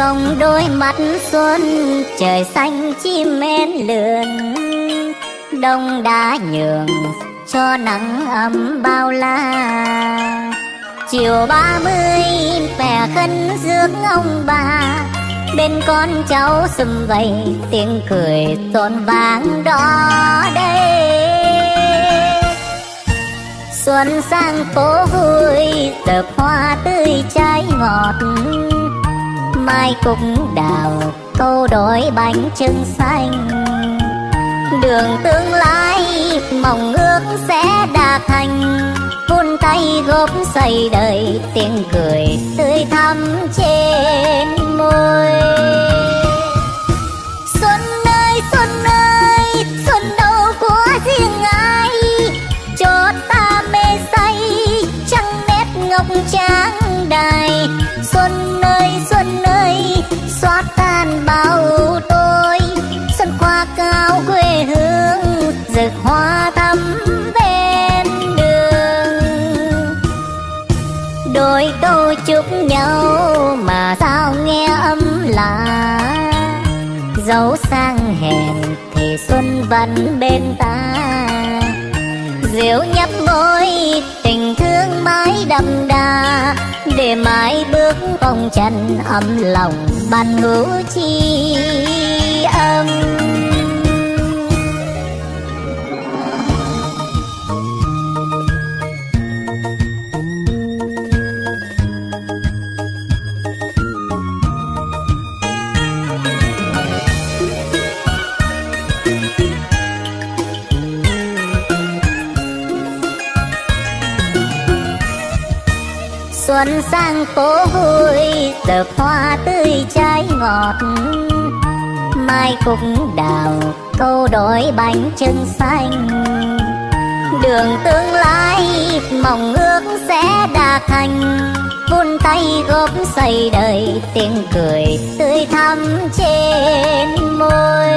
trong đôi mắt xuân, trời xanh chim én lượn, đông đã nhường cho nắng ấm bao la. Chiều 30 mẹ khấn rước ông bà, bên con cháu sum vầy tiếng cười rộn vang đó đây. Xuân sang phố vui, tợp hoa tươi trái ngọt, mai cúc đào câu đối bánh trưng xanh. Đường tương lai mong ước sẽ đạt thành, vun tay góp xây đời tiếng cười tươi thắm trên môi. Xuân ơi xuân ơi, xuân đâu của riêng ai, cho ta mê say trăng nét ngọc tráng đài. Xuân ơi xóa tan bao tôi, xuân khoa cao quê hương rực hoa thắm ven đường. Đôi câu chúc nhau mà sao nghe ấm lạ, dẫu sang hẹn thì xuân vẫn bên ta. Rượu nhấp môi tình thương mãi đậm đà, để mãi bước vòng chân ấm lòng ban hữu chi âm. Xuân sang phố vui, tợp hoa tươi trái ngọt, mai cúc đào câu đối bánh trưng xanh. Đường tương lai mong ước sẽ đạt thành, vun tay góp xây đời tiếng cười tươi thắm trên môi.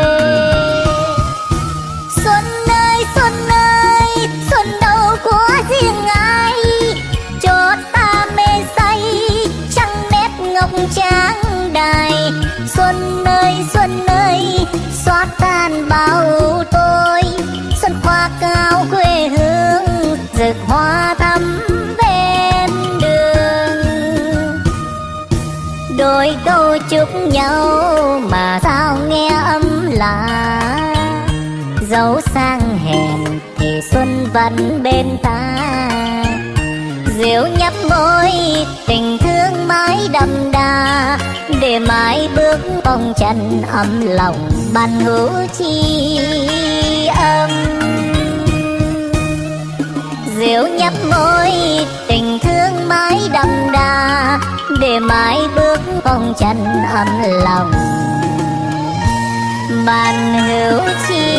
Xuân ơi xuân ơi, xuân đâu của riêng ai, cho ta mê say trăng nét ngọc tráng đài. Xuân ơi xóa tan bao tôi, xuân khoa cao quê hương rực hoa thắm ven đường. Đôi câu chúc nhau mà sao nghe ấm lạ, dẫu sang hẹn thì xuân vẫn bên ta. Rượu nhấp môi tình thương mãi đậm đà, để mãi bước vòng chân ấm lòng ban hữu chi âm. Rượu nhấp môi tình thương mãi đậm đà, để mãi bước vòng chân ấm lòng ban hữu chi